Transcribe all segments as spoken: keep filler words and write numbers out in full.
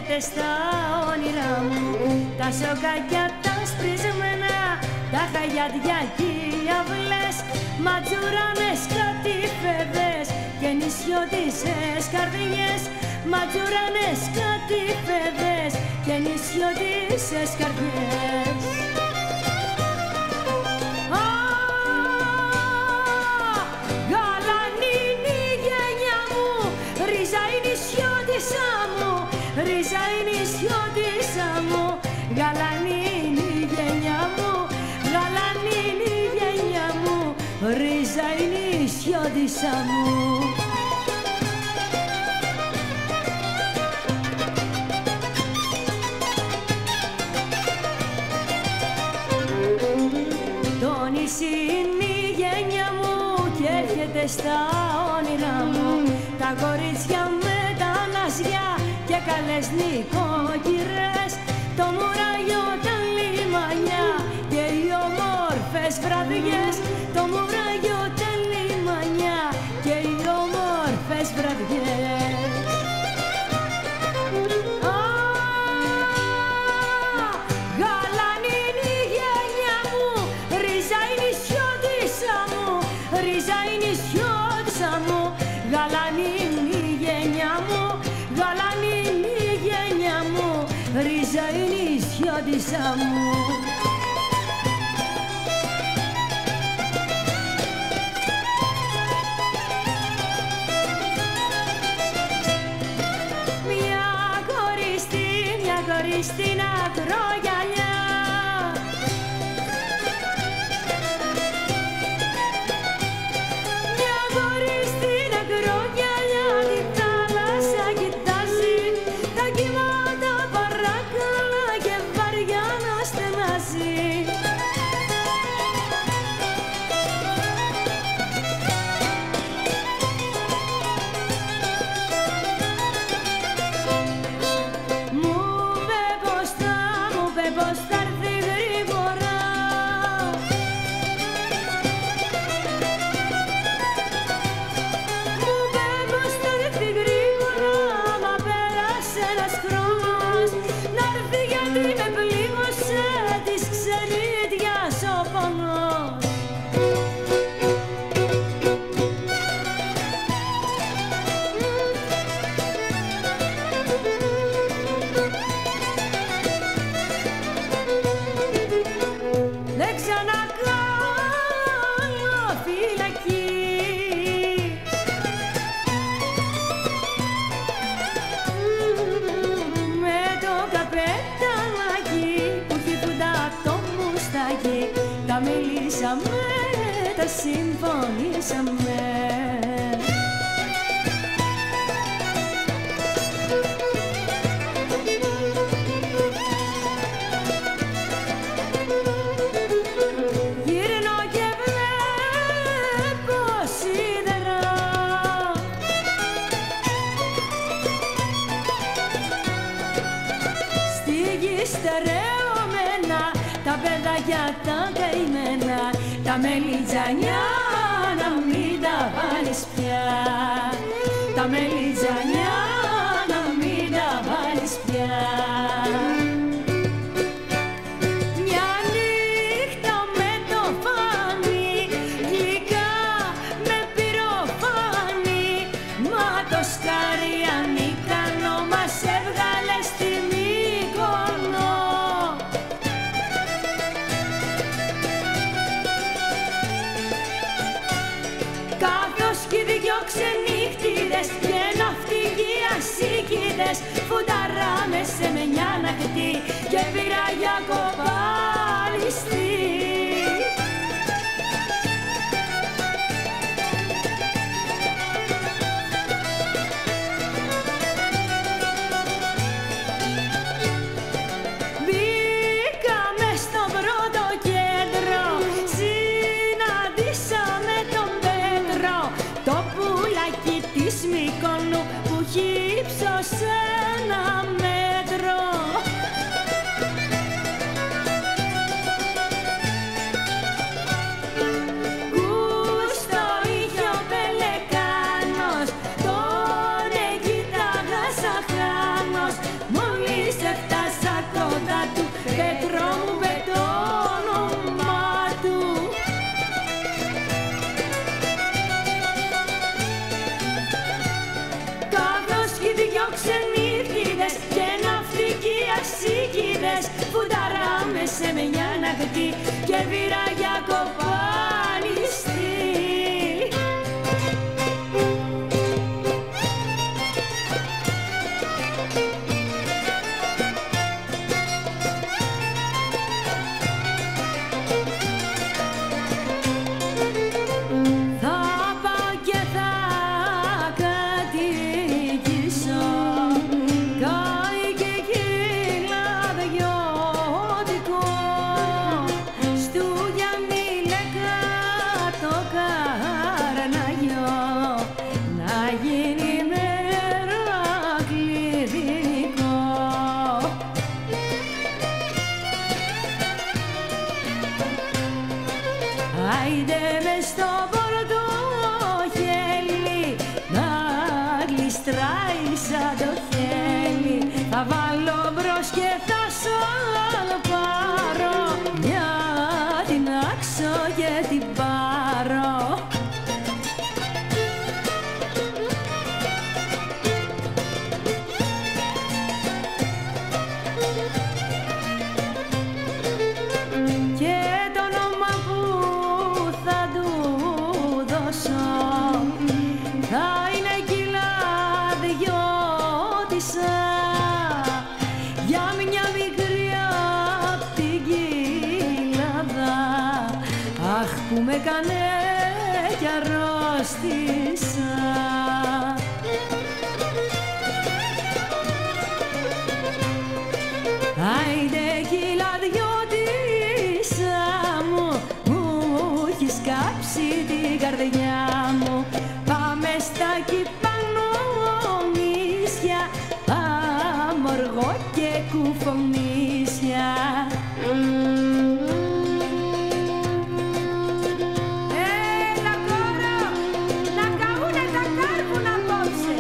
έρχεται στα όνειρά μου. Τα σοκάκια τα σπρισμένα, τα χαγιάτια κι οι αυλές, ματζουράνες κατηφέδες και νησιώτισσες καρδιές. Ματζουράνες κατηφέδες και νησιώτισσες καρδιές. Ρίζα η νησιώτισσα μου, γαλανή είναι η γενιά μου, γαλανή είναι η γενιά μου, ρίζα η νησιώτισσα μου. Το νησί είναι η γενιά μου και έρχεται στα όνειρά μου. Τα κορίτσια με τα ναζιά και καλές νοικοκυρές, το μουράγιο τα λιμανιά και οι όμορφες βραδιές. Το μουράγιο τα λιμανιά και οι όμορφες βραδιές. Α, γαλανή είναι η γενιά μου, ρίζα η νησιώτισσα μου, ρίζα η νησιώτισσα μου, γαλανή είναι η γενιά μου, γαλανή είναι η γενιά μου, ρίζα η νησιώτισσα μου. Μια κοριστή, μια κοριστή να κρογιαλιά, μια κοριστή να κρογιαλιά, τη θάλασσα κοιτάζει, τα κύματα παράκαλα και βαριά να στενάζει. Μου είπε πως θα, μου είπε πως θα έρθει γρήγορα, μου είπε πως θα έρθει γρήγορα, μα πέρασε ένας χρόνος να έρθει γιατί με πλήγωσε της ξενίτιας ο πονός. Δεν ξανακάνω φυλακή, με το καπεταλάκι που έχει φουντά το μουστάκι. Τα μιλήσαμε, τα συμφωνήσαμε. Γυρνώ και βλέπω σίδερα, στη γη στερεωμένα, τα παιδάκια τα καημένα, τα μελιτζανιά να μην τα βάλεις πια, τα μελιτζανιά να μην τα βάλεις πια. Μια νύχτα με το φάνη, γλυκά με πυροφάνη, μα το σκάρι ανίκανο μας έβγαλε στη Μύκονο. Καθώς κι οι δυο ξενύχτιδες και ναυτικοί ασίκηδες φουνταράμε σε μενιά ναχτή και πυράγια κοπάλιστη. Μπήκαμε στο πρώτο κέντρο, συναντήσαμε τον Πέτρο, το πουλάκι της Μύκονου που έχει ύψος ένα μέτρο. Γούστο είχε ο πελεκάνος, τον εκοίταγα σαν χάνος, μου φουνταράμε σε μια ναχτή και βυράγια κοπάνιστη. Άιντε μες στο πορτοχέλι να γλιστράει σαν το χέλι. Θα βάλω μπρος και θα σαλπάρω, μια την άξω και την πάρω. Για μια μικρή απ' την Κοιλάδα, αχ που με κάνε κι αρρώστησα. Άιντε Κοιλαδιώτισσα μου, μου έχεις κάψει την καρδιά μου. Πάμε στα κυπανομίσια, αμοργό και κουφομίσια. Έλα κόρο, να καούνε τα κάρβουνα απόψε.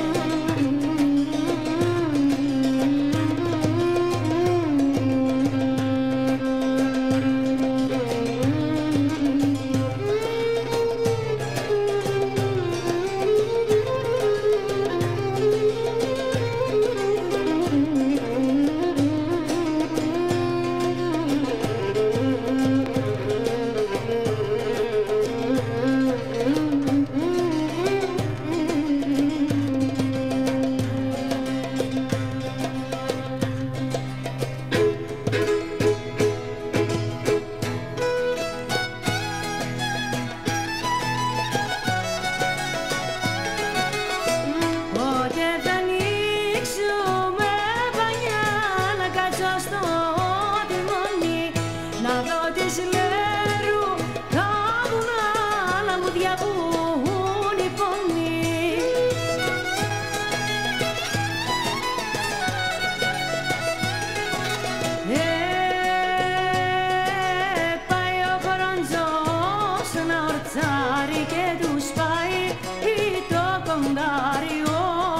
Και τους πάει το κοντάριο.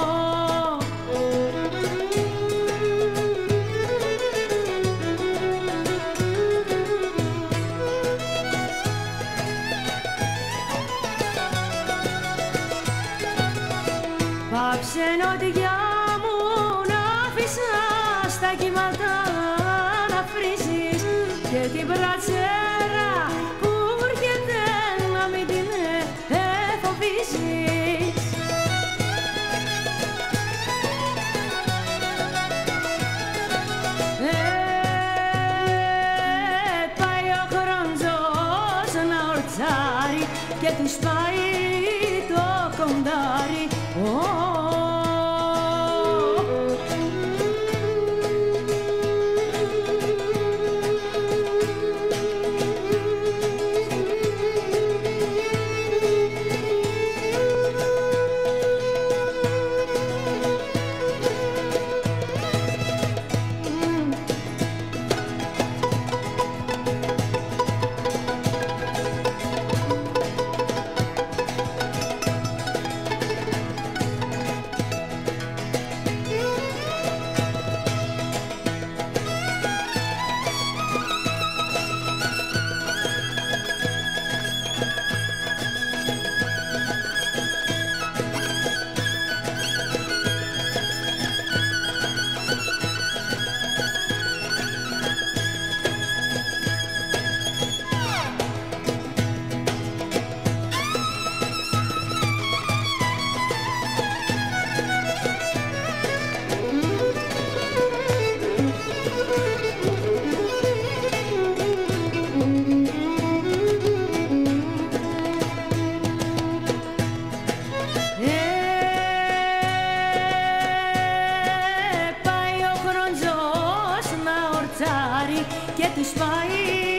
Πάψε νότια μου να άφησα στα κύματα να φρίζεις και την πρατσέρα που έρχεται να μην την εφοβίζεις. Ε, πάει ο χρονζός να ορτσάρει και τους πάει το κοντάρι. και τους πάει.